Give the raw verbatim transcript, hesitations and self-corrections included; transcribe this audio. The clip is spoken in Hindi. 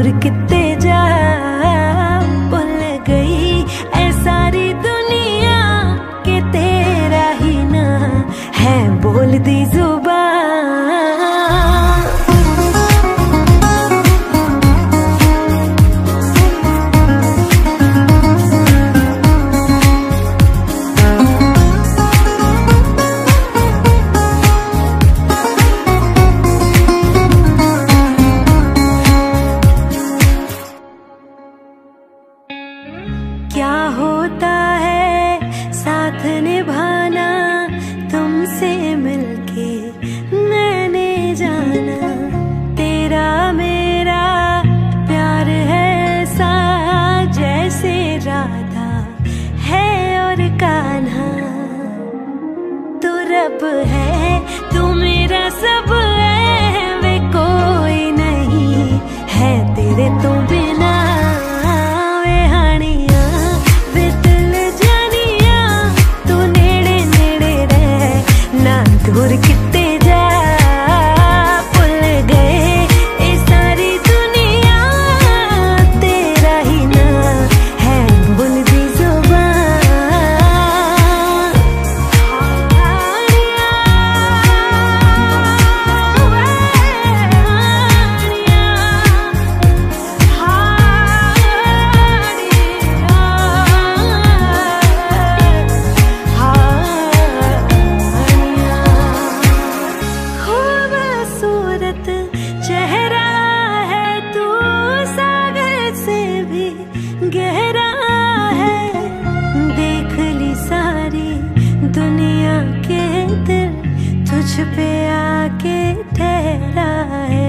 दूर कितने जा भूल गई ऐ सारी दुनिया के तेरा ही ना है बोलती जुबान। क्या होता है साथ निभाना तुमसे मिलके मैंने जाना तेरा मेरा प्यार है ऐसा जैसे राधा है और कान्हा। तू रब है तू मेरा सब है वे कोई नहीं है तेरे तो बिना। दूर कितने जा भूल गए ये सारी दुनिया तेरा ही ना है बोलती जुबान। चेहरा है तू सागर से भी गहरा है देख ली सारी दुनिया के दिल तुझ पे आके ठहरा है।